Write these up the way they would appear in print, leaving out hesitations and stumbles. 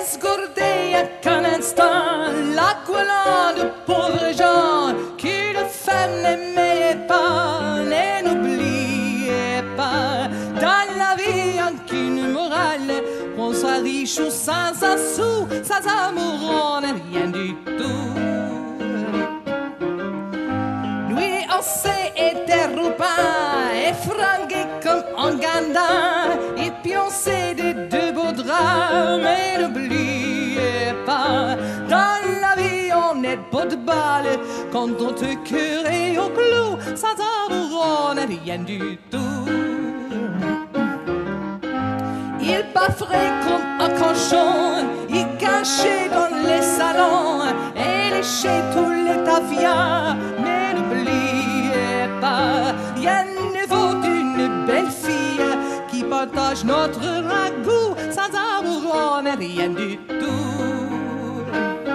esgourdé qu'un instant la colonne de pauvres gens qui de femmes n'aimaient pas et n'oubliaient pas. Dans la vie, aucune morale, qu'on soit riche ou sans un sou, sans amour, on n'est rien du tout. Lui, on s'est interrompant, effrangué comme un gandin, et puis on s'est de deux beaux draps, mais n'oubliez pas, dans la vie on est beau de balle, quand on te cœur est au clou, sans amour on n'est rien du tout. Il bafferait comme un cochon, il cachait dans les salons, et léchait tous les tafias, mais n'oubliez pas, rien ne vaut une belle fille qui partage notre ragoût, sans amour on n'est rien du tout.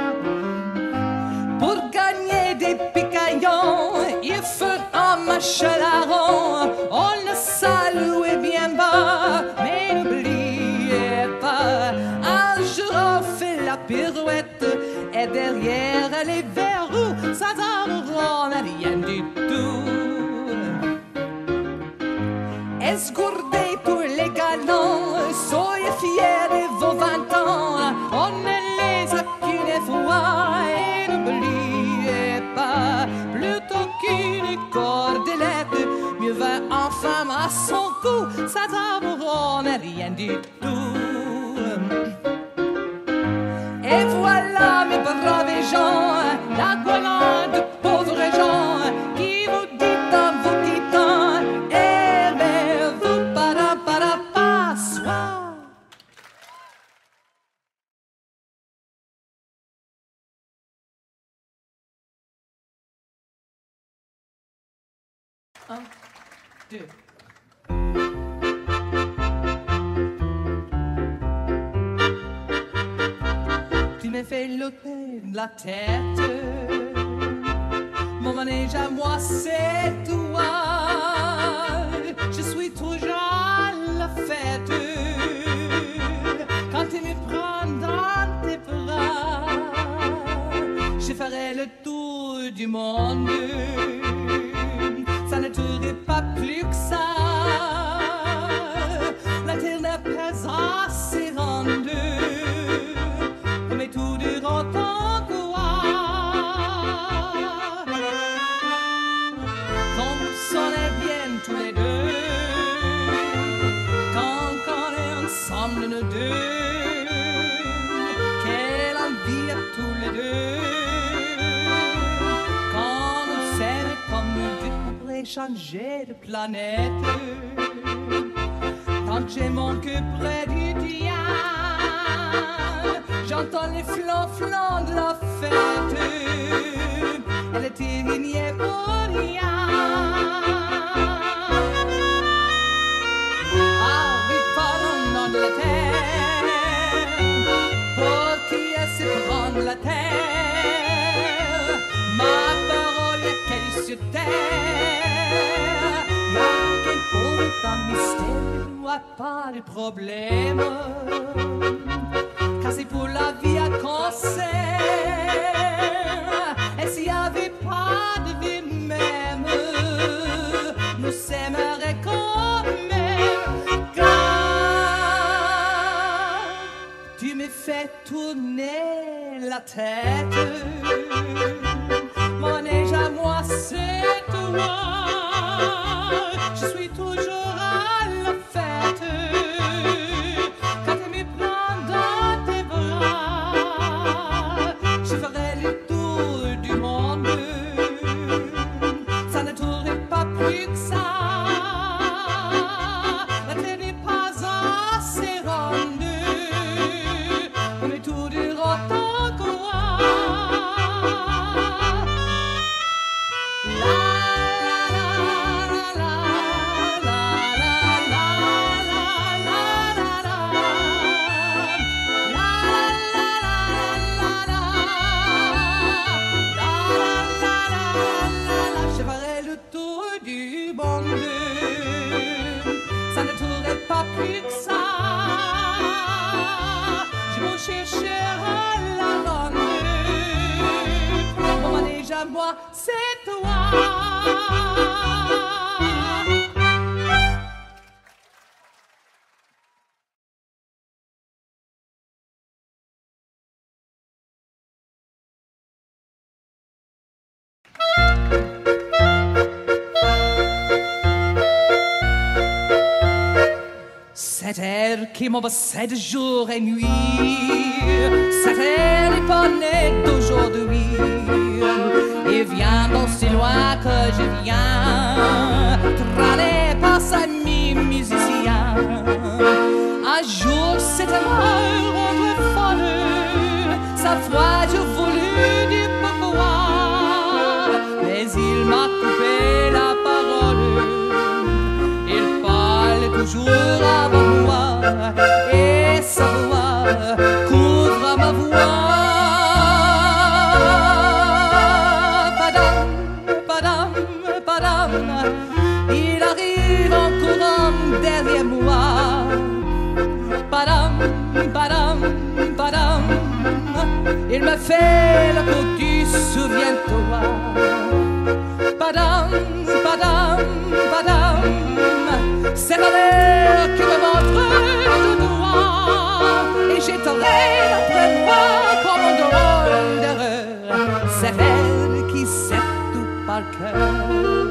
Pour gagner des picaillons, il faut un machelaron, on le salue bien bas, mais n'oubliez pas, un jour on fait la pirouette, et derrière les verrous, sans amour on n'a rien du tout. Esgourdez tous les galants, soyez fiers de vos 20 ans, on ne les a qu'une fois, et n'oubliez pas, plutôt qu'une cordelette, mieux va en femme à son cou, sans amour on n'a rien du tout. Et voilà mes braves gens, la colonne de pauvres gens, qui vous dit en vous quittant, aimez-vous para soir. Un, deux. Tu me fais lever la tête, mon manège à moi c'est toi, je suis toujours à la fête, quand tu me prends dans tes bras, je ferai le tour du monde, ça ne durerait pas plus que ça, la terre n'est pas assez rendue, mais tout durant ton quoi. Comme on est bien tous les deux, quand on est ensemble nous deux, quelle envie à tous les deux, quand on s'aime comme nous deux, on pourrait changer de planète, tant que j'ai mon cœur près du tien, j'entends les flans de la fête, et le tigre n'y est pour rien. Ah oui, parlons de la terre, pour qui est-ce prendre la terre, ma parole est qu'elle sur terre, y'a quel pauvre temps mystère, il n'y a pas de problème. Car c'est pour la vie à qu'on s'aime, et s'il n'y avait pas de vie même, nous s'aimerions quand même. Car tu me fais tourner la tête, mon neige à moi c'est toi, je suis toujours à la fête, quand tu me prends dans tes bras, je ferai le tour du monde, ça ne t'aurait pas plus que ça, la terre n'est pas assez rendue, mais tout durant ton quoi. La la la la la. à moi, c'est toi. Cette air qui m'obsède jour et nuit, cette air n'est pas née d'aujourd'hui. Il vient d'aussi loin que je viens, traîné par sa musicien. Un jour c'était mort rendre folle, sa foi je voulus dire pourquoi, mais il m'a coupé la parole. Il parle toujours avant moi et sa voix couvre ma voix. Padam, padam, padam, il arrive en courant derrière moi. Padam, padam, padam, il me fait le coup du souviens-toi. Padam, padam, padam, c'est la l'air qui me montre du doigt et j'éteindrai après moi comme un drôle d'erreur. C'est elle qui sait tout par cœur.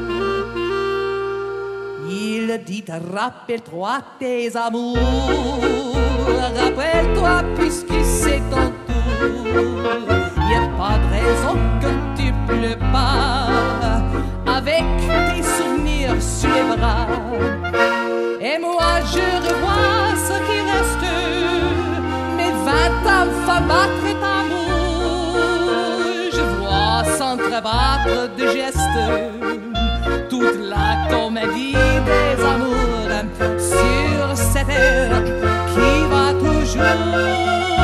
Il dit rappelle-toi tes amours, rappelle-toi puisque c'est ton tour. Y a pas de raison que tu pleures pas avec tes souvenirs sur les bras. Et moi je revois ce qui reste, mes 20 enfants battre d'amour. Je vois s'entrebattre de gestes toute la comédie des amours sur cette terre qui va toujours.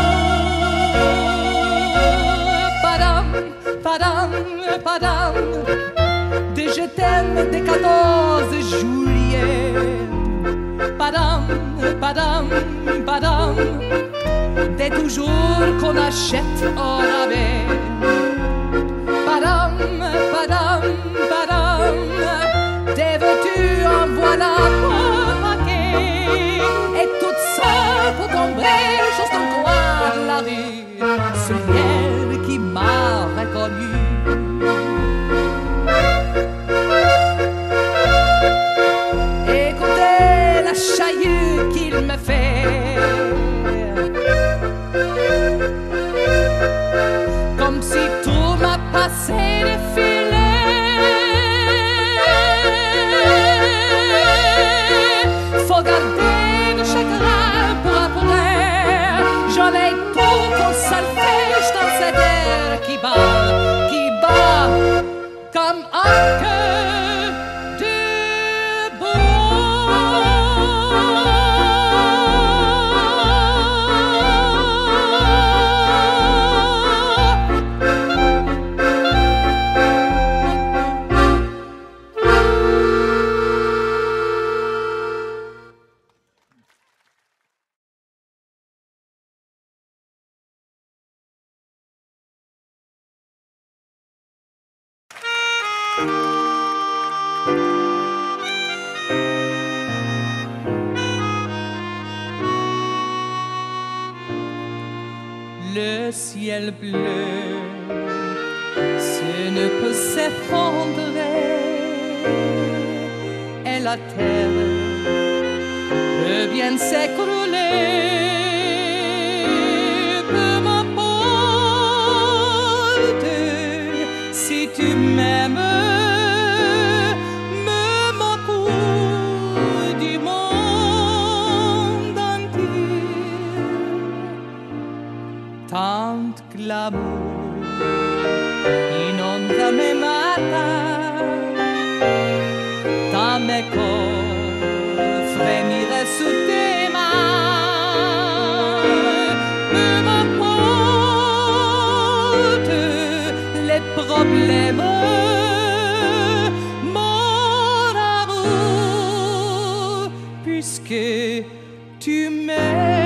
Padam, padam, padam, des je t'aime des 14 juillet. Padam, padam, padam, dès toujours qu'on achète au rabais. Padam, padam, padam, des vêtus en voilà pour paquet. Et toute seule pour tomber juste dans le coin de la rue, celui qui m'a reconnu. Chahut qu'il me fait, comme si tout m'a passé les filets. Faut garder le chagrin pour après, j'en ai tout pour solfège dans cette air qui bat comme un cœur de le ciel bleu, ce ne peut s'effondrer, et la terre peut bien s'écrouler. Peu m'importe si tu m'aimes. Tant que l'amour inonde mes matins, tant mes corps frémiraient sous tes mains. Peu m'importe les problèmes, mon amour, puisque tu m'aimes.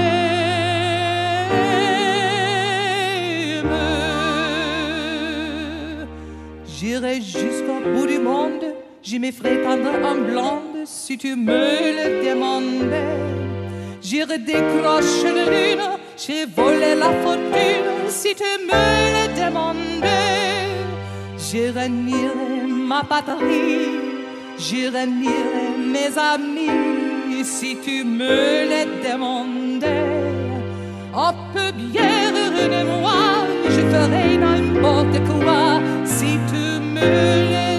J'irai jusqu'au bout du monde, j'y me ferai tendre en blonde si tu me le demandais. J'irai décrocher la lune, j'ai volé la fortune si tu me le demandais. Je renierai ma patrie, je renierai mes amis si tu me le demandais. Un peu bien de moi, je ferai n'importe quoi si tu me le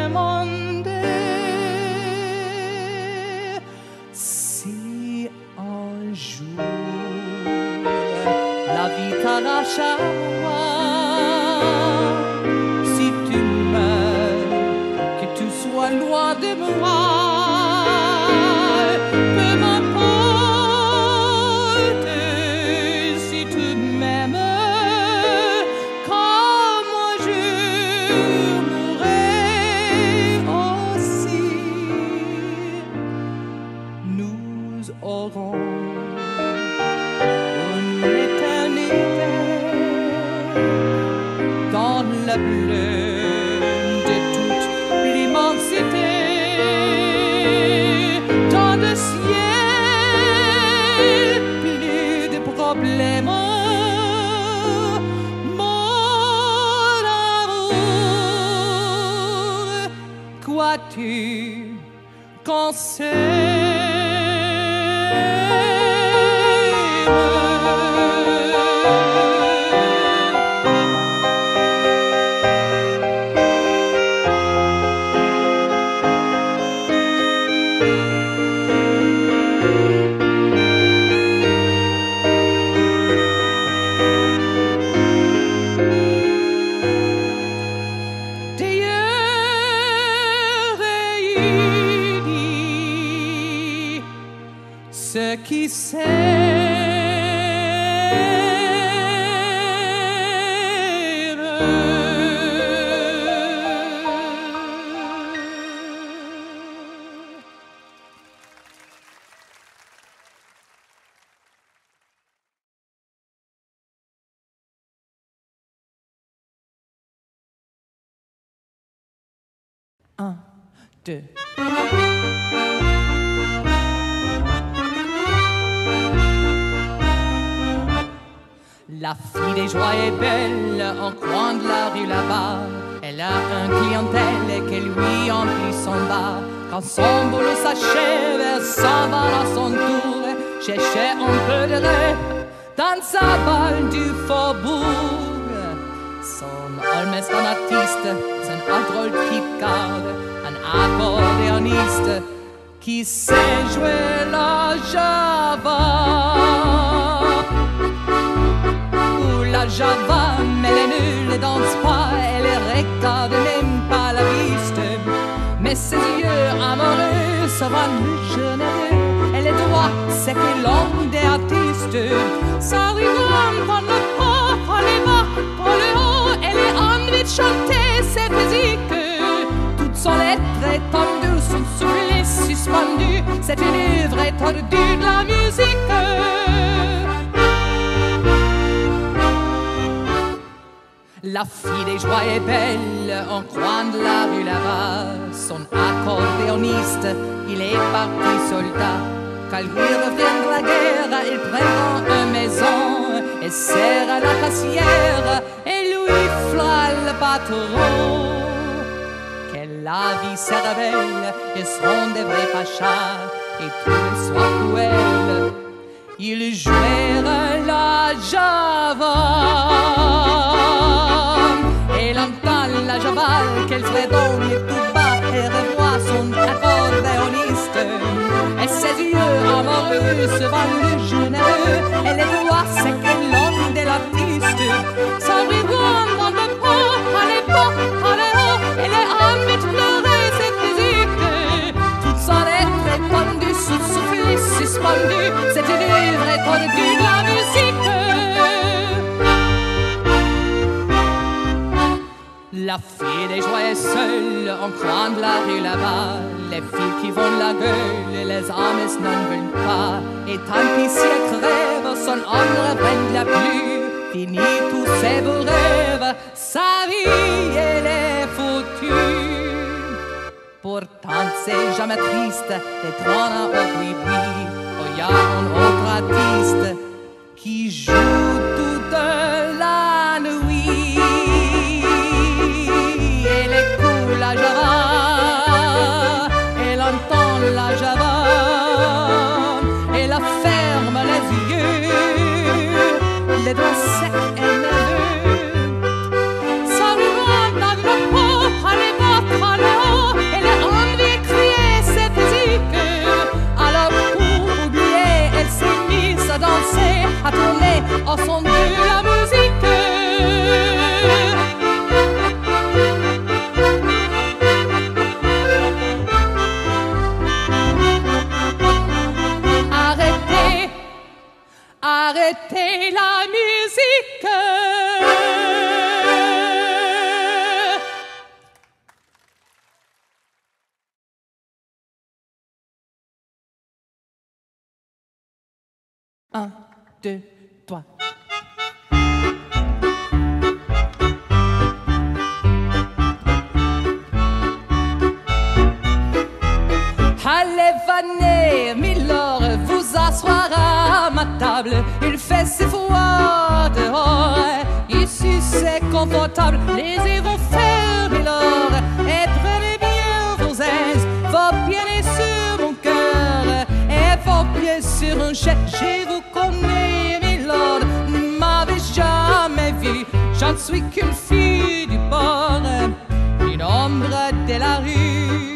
demandais. Si un jour la vie t'arrache à moi, si tu meurs, que tu sois loin de moi, peu m'importe si tu m'aimes, comme moi je mourrai aussi. Nous aurons une éternité dans le bleu de toute l'immensité, dans le ciel plus de problèmes. Mon amour, crois-tu qu'on ce qui Un, deux. La fille des joies est belle, en coin de la rue là-bas. Elle a un clientèle qui lui emplit son bar. Quand son boulot s'achève, elle s'en va à son tour chercher un peu de rêve dans sa balle du faubourg. Son Hermès, un artiste, c'est un drôle qui garde, un accordéoniste qui sait jouer la java. La java, mais elle ne danse pas, elle regarde même pas la piste. Mais ses yeux amoureux se rendent généreux. Elle est droite, c'est que l'homme des artistes. Sa rigole par le haut, par les bas, par le haut. Elle est envie de chanter ses physiques. Toute son lettre est tendue, son souffle suspendu. C'est une œuvre étendue de la musique. La fille des joies est belle, en coin de la rue là-bas. Son accordéoniste, il est parti soldat. Quand lui revient de la guerre, il prend une maison et sert à la cassière et lui fera le patron. Que la vie sera belle, ils seront des vrais pachas et tous les soirs cruels, ils jouèrent la java. Elle entend la javale qu'elle fredonne tout bas et revoit son accordéoniste. Et ses yeux amoureux se vendent généreux. Elle est droite, c'est que l'homme de l'artiste. Sans rigole dans le pot, allez pas, allez haut. Elle est envie de pleurer cette musique. Toute son être étendue, sous souffle suspendu. C'est une œuvre étendue de la musique. La fille des joies est seule, en coin de la rue là-bas. Les filles qui vont la gueule, les hommes n'en veulent pas. Et tant pis si elle crève, son homme ne reprend la plus. Fini tous ses beaux rêves, sa vie elle est foutue. Pourtant c'est jamais triste d'être en un oui-oui. Oh, y a un autre artiste qui joue toute la nuit. Elle écoute la java, elle entend la java, elle ferme les yeux, les doigts secs et nerveux. Ça lui rentre dans le pot, allez bas, allez haut, elle a envie de crier cette musique. Alors pour oublier, elle s'est mise à danser, à tourner au son de la musique. Arrêtez la musique. Un, deux, trois. Allez, venez, Milord, vous asseoir à ma table. Il fait si froid dehors, ici c'est confortable. Les yeux vont faire, Milord, et prenez bien vos aises, vos pieds sur mon cœur et vos pieds sur un chèque. Je vous connais, Milord, ne m'avez jamais vu. Je ne suis qu'une fille du port, une ombre de la rue.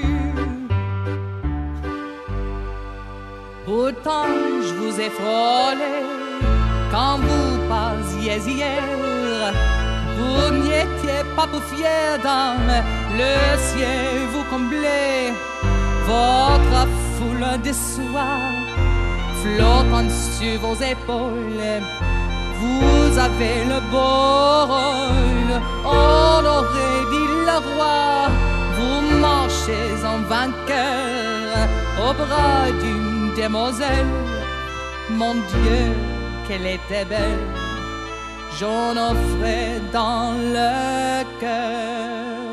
Pourtant je vous ai frôlé quand vous passiez hier. Vous n'étiez pas pour fière dame, le ciel vous comblait. Votre foule de soie flottant sur vos épaules. Vous avez le beau rôle, on aurait dit le roi. Vous marchez en vainqueur au bras d'une demoiselle. Mon Dieu, qu'elle était belle, j'en offrais dans le cœur.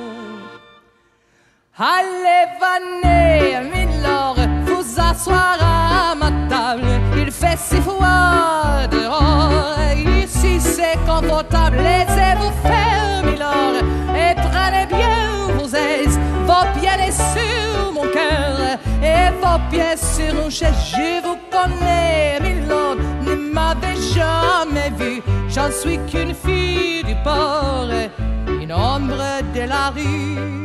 Allez, venez, Milord, vous asseoir à ma table. Il fait si froid dehors, ici c'est confortable. Laissez-vous faire, Milord, et prenez bien vos aises, vos pieds sur mon cœur et vos pieds sur un chaise. Je vous connais, Milord, ne m'avez jamais vu. J'en suis qu'une fille du port, une ombre de la rue.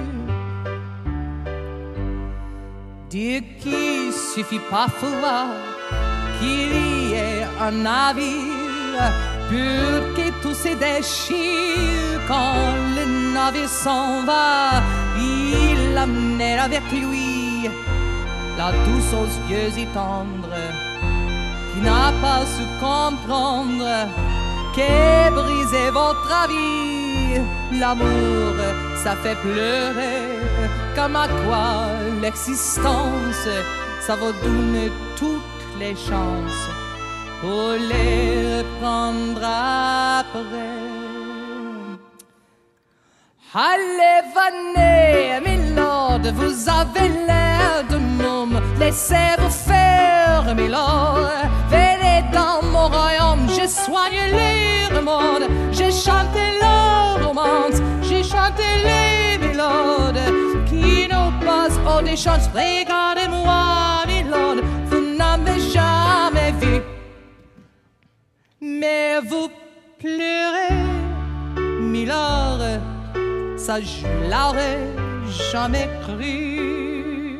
Dire qu'il suffit parfois qu'il y ait un navire pour que tout se déchire. Quand le navire s'en va, il amène avec lui la douce aux yeux y tendres, qui n'a pas su comprendre qu'est brisé votre vie. L'amour, ça fait pleurer, comme à quoi l'existence, ça vous donne toutes les chances pour les reprendre après. Allez, venez, Milord, vous avez l'air de môme. Laissez-vous faire, Milord. Venez dans mon royaume, je soigne les remondes. J'ai chanté la romance, j'ai chanté les mélodies qui n'ont pas au des chances. Regardez-moi, Milord, vous n'avez jamais vu, mais vous pleurez, Milord. Ça je l'aurais jamais cru.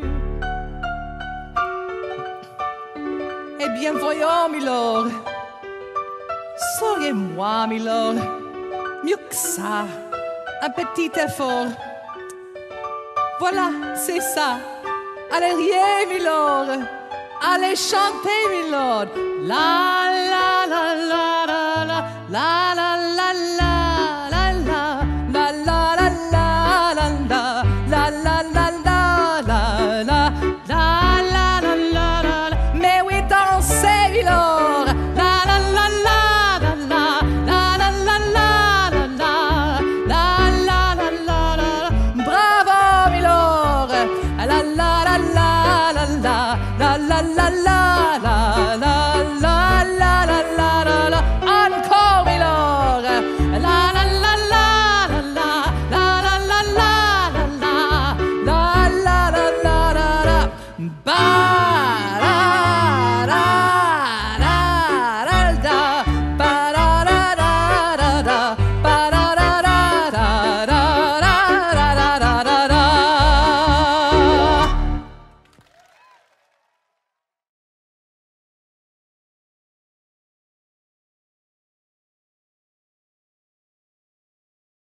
Eh bien voyons, Milord, souriez-moi, Milord. Mieux que ça, un petit effort. Voilà, c'est ça. Allez riez, Milord. Allez chanter, Milord. La la la la la la la la la la. La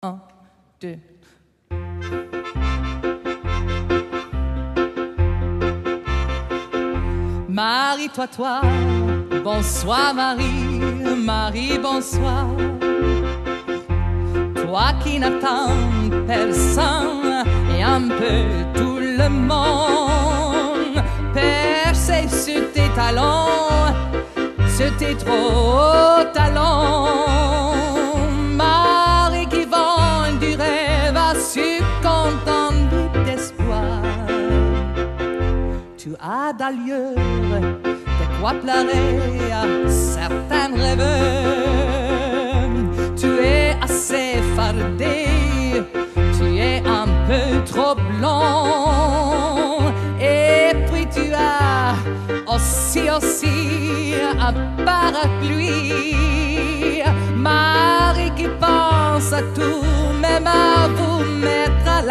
1, 2. Marie, toi, bonsoir Marie, Marie, bonsoir. Toi qui n'attends personne et un peu tout le monde, percé sur tes talons, sur tes trop hauts talons. Marie qui vend du rêve à succomber d'espoir. Tu as d'allure de quoi pleurer à certains rêveurs. Tu es assez fardé, tu es un peu trop blond. Et puis tu as aussi un parapluie. Marie qui pense à tout, même à vous mettre à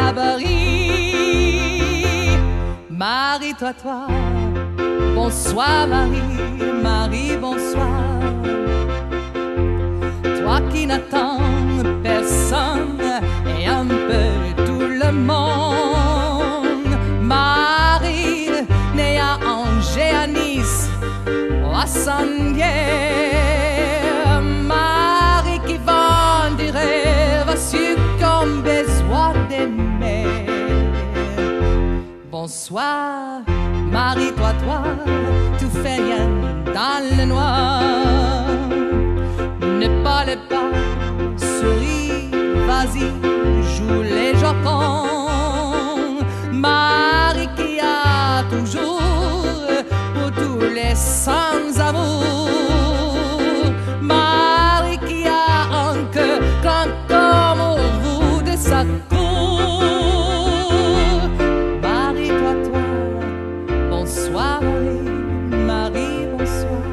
l'abri. Marie, toi, bonsoir Marie, Marie, bonsoir. Toi qui n'attends personne et un peu tout le monde. Marie, née à Angers, à Nice, à Saint-Dié. Marie qui vend du rêve sur comme besoin d'aimer. Bonsoir, Marie, toi, tu fais rien dans le noir. Ne parle pas, souris, vas-y, joue les jocons. Marie qui a toujours pour tous les sans-amour. Marie qui a un cœur comme au bout de sa cour. Marie, toi, bonsoir Marie, Marie, bonsoir.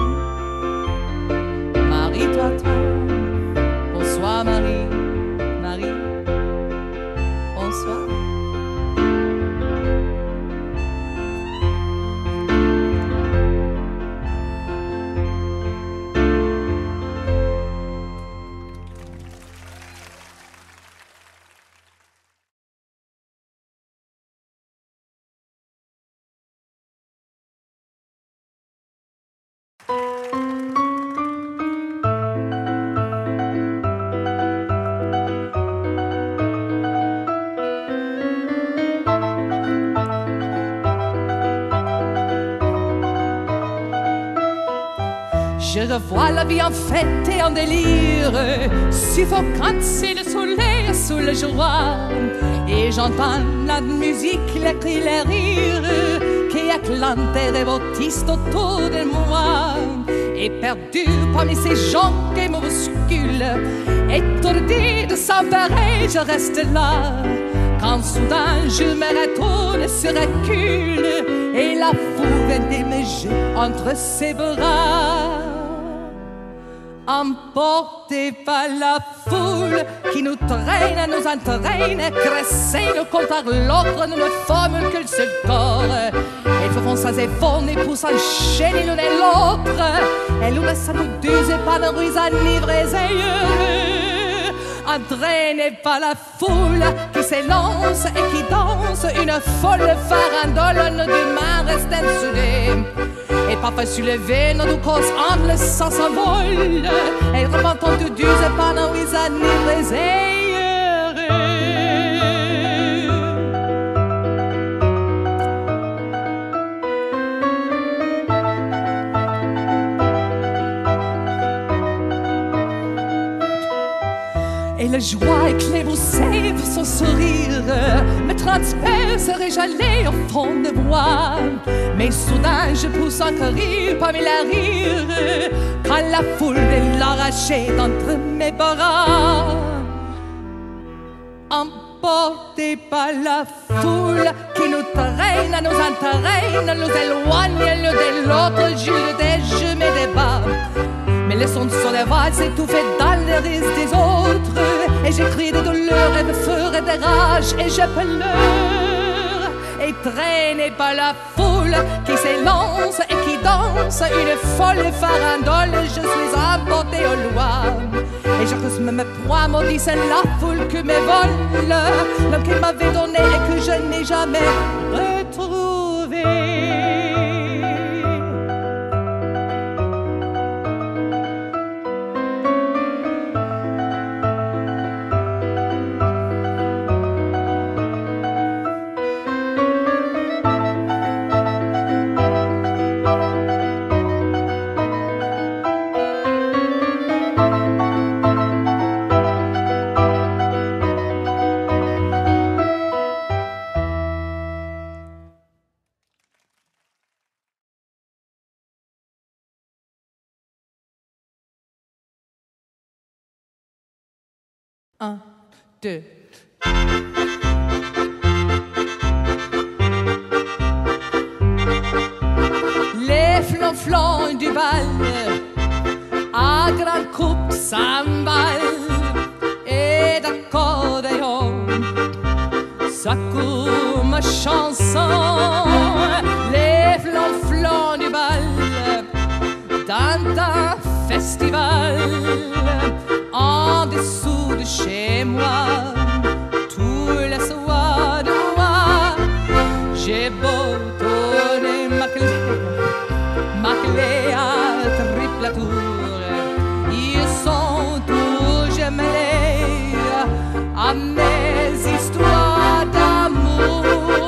Marie, toi, bonsoir Marie, Marie, bonsoir. Je revois la vie en fête et en délire, suffocante c'est le soleil sous le joie. Et j'entends la musique, les cris, les rires qui éclatent et rébotissent autour de moi. Et perdu parmi ces gens qui me bousculent, étourdi de sans pareil, je reste là. Quand soudain je me retourne, se recule, et la foule vient me jeter entre ses bras. Emportés par la foule qui nous traîne, nous entraîne, cressés le compte par l'autre, nous ne formons qu'un seul corps. Et faisons sans effort, et pour s'enchaîner l'un et l'autre, et l'une ça nous duse par la rue enivrés et heureux. Entraînés par la foule qui s'élance et qui danse une folle farandole, nos deux mains restent soudées. Et parfois soulevé, nos deux corps entre le sang s'envolent. Et remontant de duse par nos rues enivrés et heureux. Et la joie éclaboussée pour son sourire me transperce réjalé au fond de moi. Mais soudain je pousse un cri parmi les rires quand la foule est l'arrachée d'entre mes bras. Emportés par la foule qui nous traîne, nous entraîne, nous éloigne l'un de l'autre, je me débat. Mais le son de son voix s'étouffe dans les risques des autres. Et je crie de douleur et de feu et de rage et je pleure. Et traîné par la foule qui s'élance et qui danse une folle farandole, je suis emporté au loin. Et je tous me proies maudits, c'est la foule que me vole l'homme qu'il m'avait donné et que je n'ai jamais retrouvé. Un, deux. Les flonflons du bal à grand coupe cymbales et d'accordéon, ça court ma chanson. Les flonflons du bal dans un festival en dessous de chez moi, tous les soirs de moi. J'ai beau tourner ma clé à triple tour, ils sont toujours mêlés à mes histoires d'amour.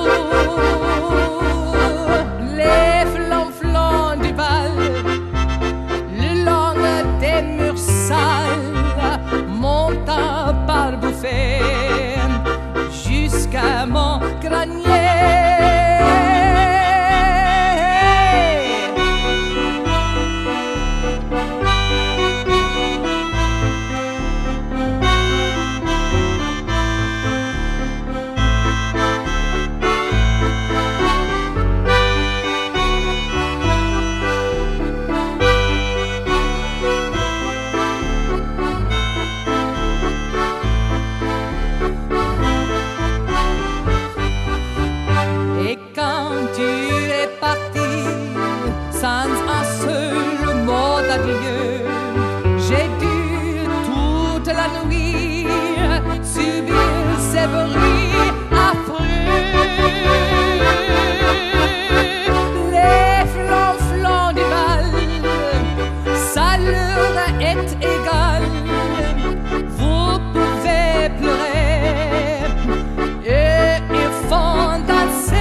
Les flonflons du bal, le long des murs sales, montant par bouffées jusqu'à mon grenier. Sans un seul mot d'adieu, j'ai dû toute la nuit subir ces bruits affreux. Les flonflons du bal, ça leur est égal. Vous pouvez pleurer et ils font danser.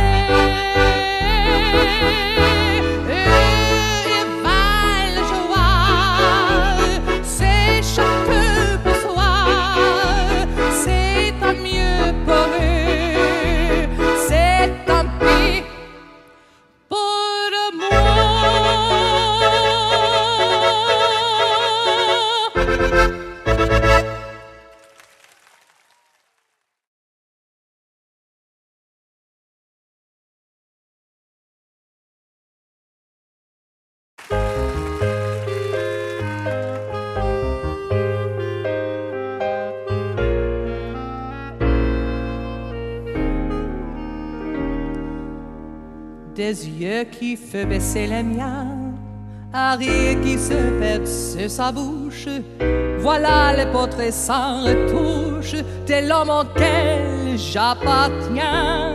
Des yeux qui font baisser les miens, un rire qui se perd sur sa bouche. Voilà les portraits sans retouche de l'homme auquel j'appartiens.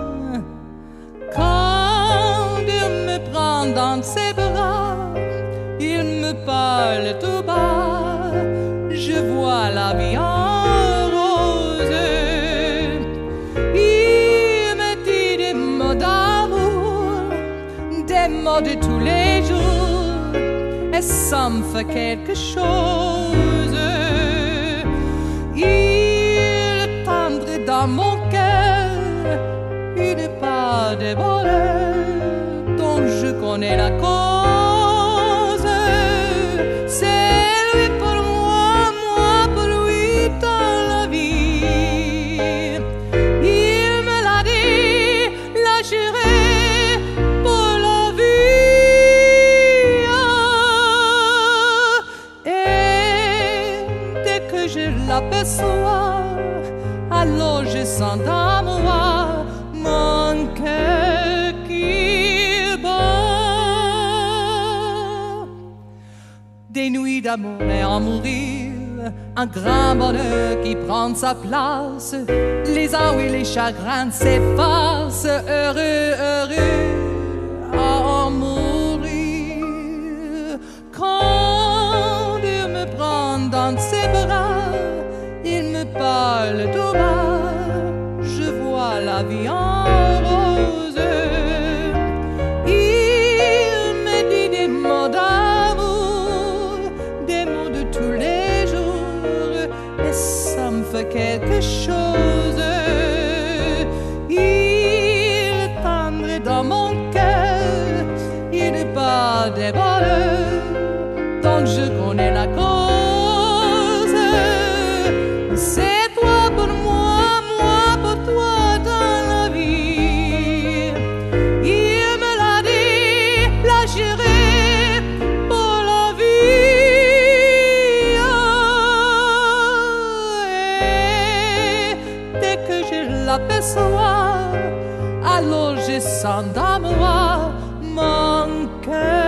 Quand il me prend dans ses bras, il me parle tout bas, je vois la vie en rose. Il me dit des mots d'amour, des mots de tous les jours, et ça me fait quelque chose. Il tendre dans mon cœur une part de bonheur dont je connais la cause. C'est lui pour moi, moi pour lui dans la vie. Il me l'a dit, l'a juré pour la vie. Et dès que je l'aperçois, alors je sens dans moi mon cœur qui bat. Des nuits d'amour et en mourir, un grand bonheur qui prend sa place. Les âmes et les chagrins s'effacent, heureux, heureux à en mourir. Quand Dieu me prend dans ses bras, il me parle tout bas, je vois la vie en rose. Il me dit des mots d'amour, des mots de tous les jours, et ça me fait quelque chose. Il est tendre dans mon cœur, il n'est pas des bonheurs dont je connais la cause. C'est toi pour moi, moi pour toi dans la vie. Il me l'a dit, la juré pour la vie. Et dès que je l'aperçois, alors je sens dans moi mon cœur.